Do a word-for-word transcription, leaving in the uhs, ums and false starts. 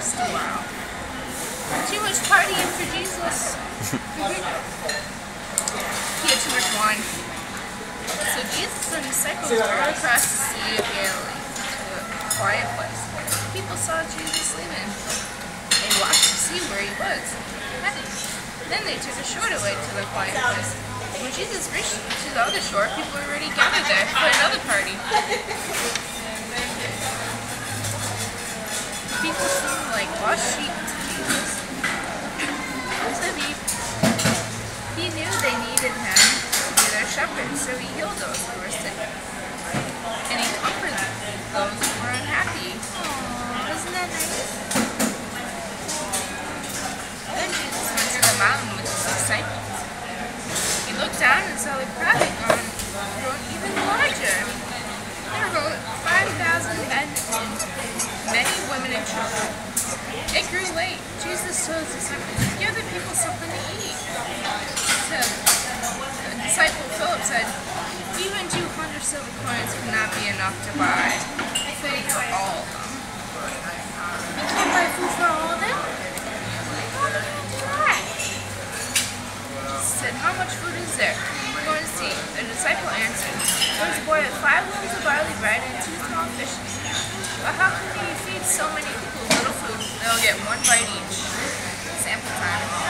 last a while. Too much partying for Jesus. He had too much wine. So Jesus and his disciples rode across the Sea of Galilee to a quiet place. People saw Jesus leaving. They watched to see where he was headed. Then they took a shorter way to the quiet place. When Jesus reached to the other shore, people were already gathered there for another party. People seemed like lost sheep to Jesus. So he, he knew they needed him to be their shepherd, so he healed those who were sick. And he comforted those who were unhappy. Aww, isn't that nice? Then Jesus went to the mountain with his disciples. He looked down and saw the crowd had grown, grown even larger. There were about five thousand men and many women and children. It grew late. Jesus told his disciples, "Give the people something to eat." So, the disciple Philip said, "Even two hundred silver coins would not be enough to buy food for all of them." You can't buy food for all of them? How do you do that? Jesus said, "How much food is there? We're going to see." The disciple answered, "There's a boy with five loaves of barley bread and two small fishes. But how can we feed so many people with little food? They'll get one bite each." Sample time.